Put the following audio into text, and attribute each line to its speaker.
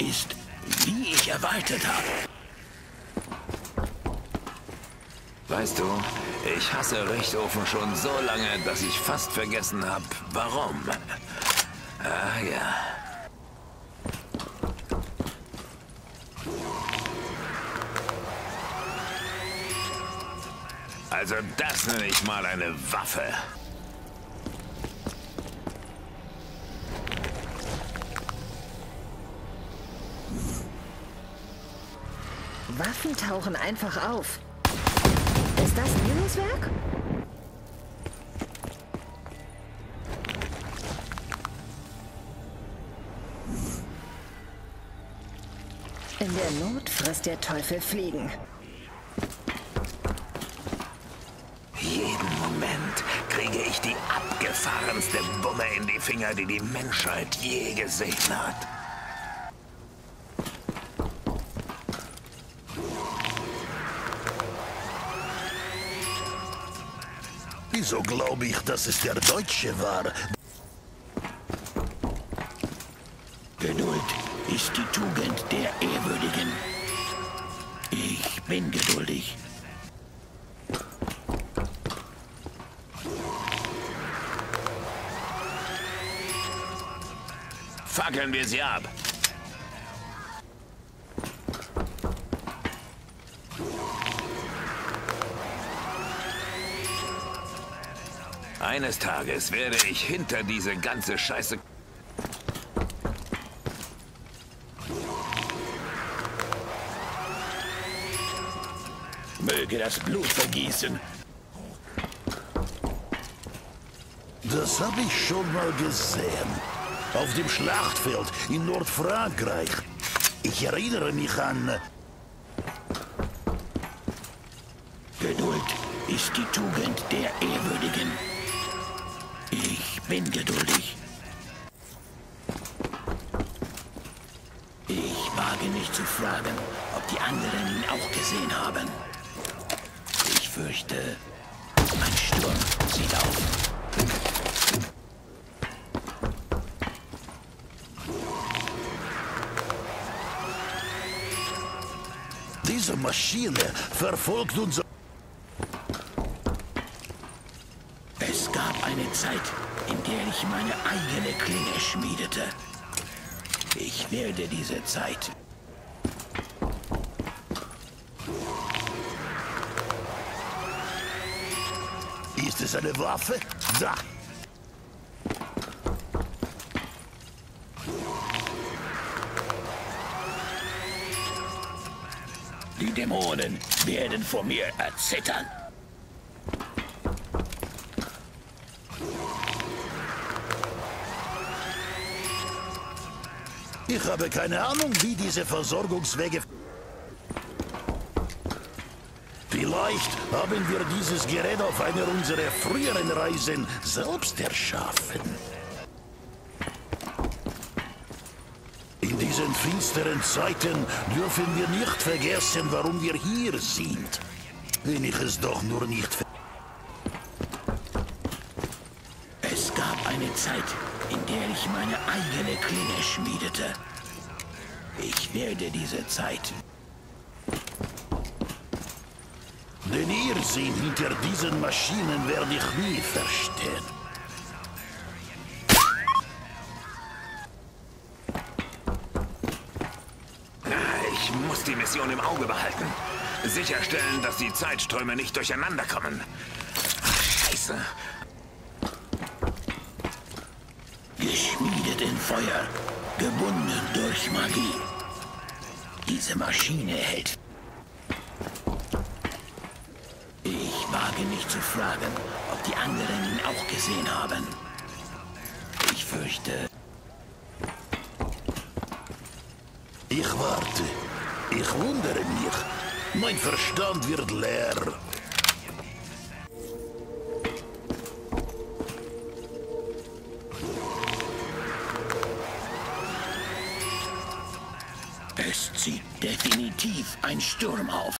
Speaker 1: ist, wie ich erwartet habe.
Speaker 2: Weißt du, ich hasse Richtofen schon so lange, dass ich fast vergessen habe, warum. Ah ja. Also das nenne ich mal eine Waffe.
Speaker 3: Waffen tauchen einfach auf. Ist das Nilus-Werk? In der Not frisst der Teufel Fliegen.
Speaker 2: Jeden Moment kriege ich die abgefahrenste Wumme in die Finger, die die Menschheit je gesehen hat.
Speaker 1: Wieso glaube ich, dass es der Deutsche war? Geduld ist die Tugend der Ehrwürdigen. Ich bin geduldig.
Speaker 2: Fackeln wir sie ab. Eines Tages werde ich hinter diese ganze Scheiße...
Speaker 1: Möge das Blut vergießen. Das habe ich schon mal gesehen. Auf dem Schlachtfeld in Nordfrankreich. Ich erinnere mich an... Geduld ist die Tugend der Ehrwürdigen. Ich bin geduldig. Ich wage nicht zu fragen, ob die anderen ihn auch gesehen haben. Ich fürchte, ein Sturm zieht auf. Diese Maschine verfolgt uns. Es gab eine Zeit, in der ich meine eigene Klinge schmiedete. Ich werde diese Zeit. Ist es eine Waffe? Da! Die Dämonen werden vor mir erzittern. Ich habe keine Ahnung, wie diese Versorgungswege... Vielleicht haben wir dieses Gerät auf einer unserer früheren Reisen selbst erschaffen. In diesen finsteren Zeiten dürfen wir nicht vergessen, warum wir hier sind. Wenn ich es doch nur nicht... Es gab eine Zeit, in der ich meine eigene Klinge schmiedete. Ich werde diese Zeit... Den Irrsinn hinter diesen Maschinen werde ich nie verstehen.
Speaker 2: Ich muss die Mission im Auge behalten. Sicherstellen, dass die Zeitströme nicht durcheinander kommen. Ach, Scheiße.
Speaker 1: Geschmiedet in Feuer, gebunden durch Magie. Diese Maschine hält... Ich wage nicht zu fragen, ob die anderen ihn auch gesehen haben. Ich fürchte... Ich warte. Ich wundere mich. Mein Verstand wird leer. Es zieht definitiv ein Sturm auf.